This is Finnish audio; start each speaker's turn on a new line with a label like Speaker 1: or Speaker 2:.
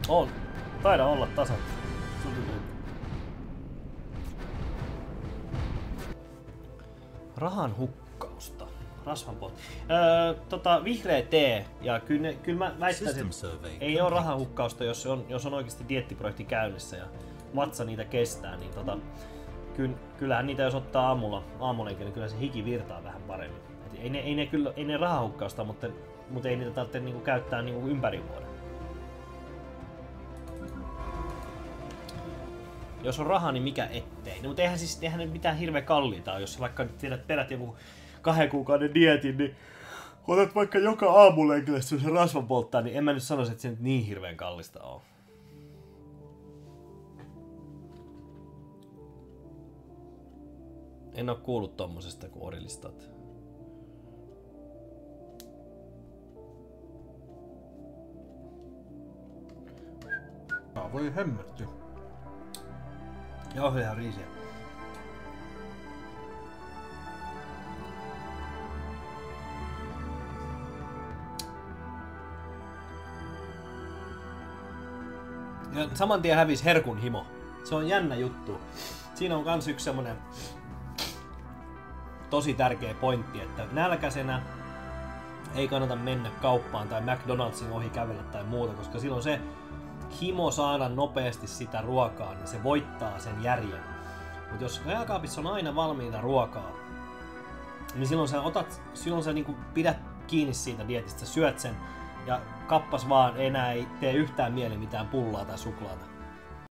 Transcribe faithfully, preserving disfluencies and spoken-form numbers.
Speaker 1: On. Taida olla tasan. Rahan hukkausta. Rasvanpot. Öö, tota, vihreä tee. Ja kyllä, kyllä mä väittäisin, että ei ole rahan hukkausta, jos on, jos on oikeasti dieettiprojekti käynnissä ja vatsa niitä kestää. Niin tota, kyllä, kyllähän niitä jos ottaa aamulla, aamulenkin, niin kyllä se hiki virtaa vähän paremmin. Et ei, ne, ei, ne kyllä, ei ne rahan hukkausta, mutta, mutta ei niitä tarvitse niinku käyttää niinku ympäri vuoden. Jos on rahaa, niin mikä ettei. No, mutta eihän siis eihän ne mitään hirveän kalliita ole. Jos vaikka tiedät perät joku kahden kuukauden dieetin, niin otat vaikka joka aamulenkille se rasvan polttaa, niin en mä nyt sanoisi, että se nyt niin hirveän kallista on. En oo kuullut tommosesta kuin orilistat.
Speaker 2: Tää voi hemmetti.
Speaker 1: Joo, ihan riisiä. Ja saman tien hävisi herkun himo. Se on jännä juttu. Siinä on kans yksi semmonen tosi tärkeä pointti, että nälkäisenä ei kannata mennä kauppaan tai McDonald'sin ohi kävellä tai muuta, koska silloin se himo saada nopeasti sitä ruokaa, niin se voittaa sen järjen. Mutta jos jääkaapissa on aina valmiita ruokaa, niin silloin sä otat, silloin sä niinku pidät kiinni siitä dietistä, syöt sen ja kappas vaan enää ei tee yhtään mieli mitään pullaa tai suklaata.